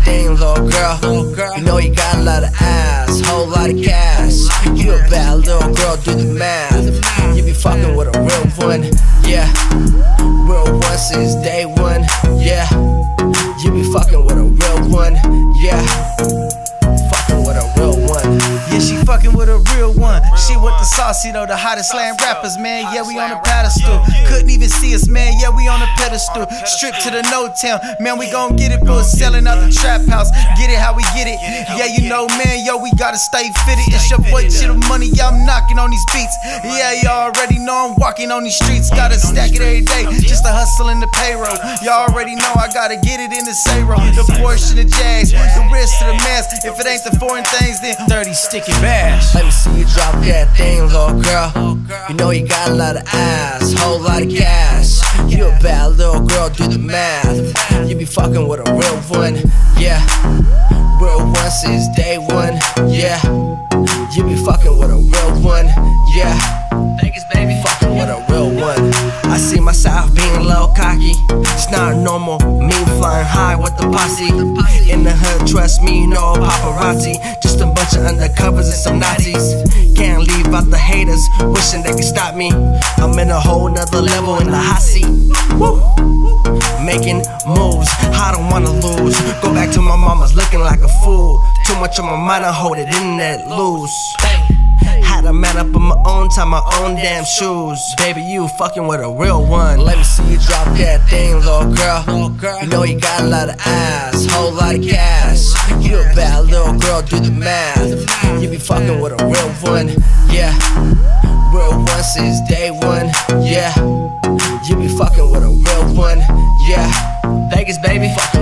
thing, little girl. You know you got a lot of ass, whole lot of cash. You a bad little girl, do the math. You be fucking with a real one, yeah. Real one since day one, yeah. You be fucking with a real one, yeah. Fucking with a real one. Yeah, she fucking with a real one. She with the saucy though, the hottest slam rappers, man. Yeah, we on a pedestal. Couldn't even see us, man. Yeah, we on a pedestal. Strip to the no town, man. We gon' get it, bro. Selling out the trap house. Get it how we get it. Yeah, you know, man. Yo, we gotta stay fitted. It's your boy Chill Money. Yeah, I'm knocking on these beats. Yeah, you already know I'm walking on these streets. Gotta stack it every day, just to hustle in the payroll. Y'all already know I gotta get it in the Sayro. The Porsche and the Jags, the wrist to the mask. If it ain't the foreign things, then 30 stick and bash. Let me see you drop that thing, little girl. You know you got a lot of ass, whole lot of cash. You a bad little girl, do the math. You be fucking with a real one, yeah. Real one since day one, yeah. You be fucking with a real one, yeah. Vegas, baby, fucking with a real one. I see myself being a little cocky. It's not normal, me flying high with the posse. In the hood, trust me, you know paparazzi. Just a bunch of undercovers and some Nazis. Can't leave out the haters, wishing they could stop me. I'm in a whole nother level in the hot seat. Woo! Making moves, I don't wanna lose. Go back to my mama's looking like a fool. Too much on my mind, I hold it in that loose. Had a man up on my own, tie my own damn shoes. Baby, you fucking with a real one. Let me see you drop that thing, little girl. You know you got a lot of ass, whole lot of cash. You a bad little girl, do the math. You be fucking with a real one, yeah. Real one since day one, yeah. You be fucking with a real one, yeah. Vegas, baby.